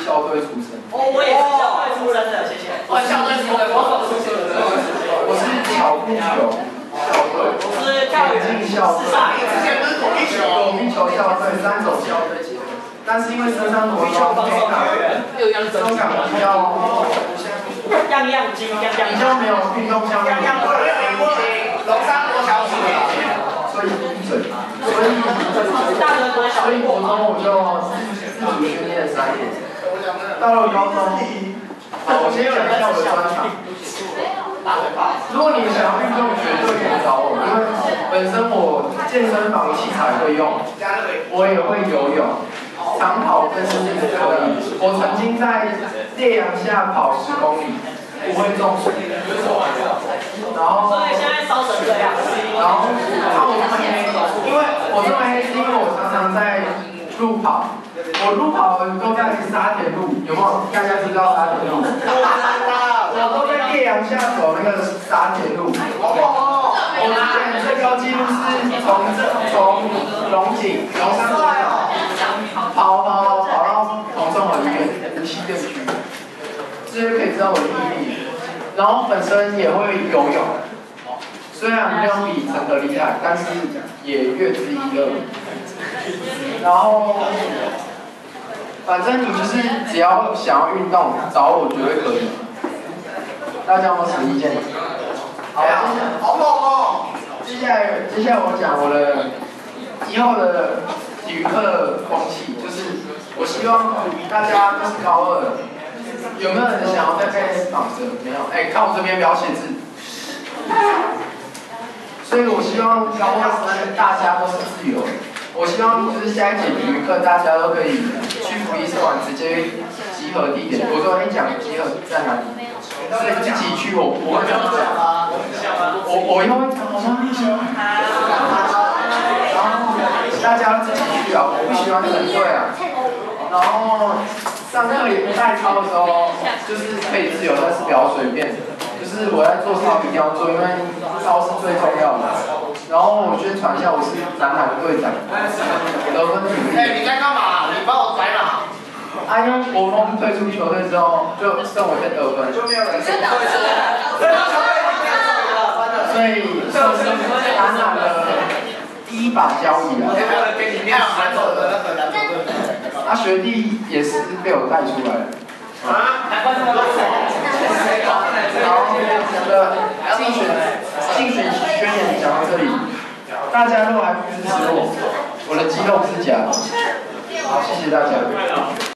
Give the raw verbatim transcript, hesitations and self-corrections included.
校队出身。 哦，我也是校队出身的，谢谢。我校队出身，我手出身的。 我是巧布球校队， 我是跳远校队， 之前不是躲避球， 躲避球校队，三种校队结合。但是因为身上躲避球非常，香港比较样样精，样样比较没有运动项目， 样样会，龙山国小组的， 所以闭嘴。所以大德国小所以国中我就自主训练三年，到了高中，好，我先讲一下我的专长。如果你们想要运动，绝对可以找我，因为本身我健身房器材会用，我也会游泳，长跑跟是可以。我曾经在烈阳下跑十公里，不会中暑。然后， 所以现在烧成这样。 然后，看我这么黑，因为我这么黑是因为我常常在路跑，我路跑都在沙田路，有没有？大家知道沙田路？我都在烈阳下走那个沙田路。我之前最高纪录是从这从龙井龙山国小跑跑跑跑到同中和医院无锡院区，这就可以知道我的毅力。然后本身也会游泳，虽然没有比陈可厉害，但是也略知一二。然后，反正你就是只要想要运动，找我绝对可以。大家有没有什么意见？好，接下来好猛哦！接下来，接下来我讲我的以后的体育课风气，就是我希望大家都是高二的，有没有人想要再被绑着？没有？哎，看我这边不要写字。所以我希望高二生大家都是自由的。我希望就是下一节体育课大家都可以去福利社馆直接集合地点。我都跟你讲集合在哪里。所以自己去，我不会这样讲。我我以后会讲，我说你喜欢，然后大家自己去啊，我不喜欢整队啊。然后上课也不带操的时候，就是可以自由，但是不要随便。就是我在做操一定要做，因为操是最重要的。然后我宣传一下，我是展览队长，得分体育。 哎，你在干嘛？你把我宰哪？ 啊，因为国风退出球队之后，就剩我在得分，就没有人退出。所以就是展览的第一把交椅了。啊，学弟也是被我带出来的。 啊？难怪这么多人。 然后我的竞选竞选宣言讲到这里，大家都还不支持我，我的肌肉是假的。好，谢谢大家。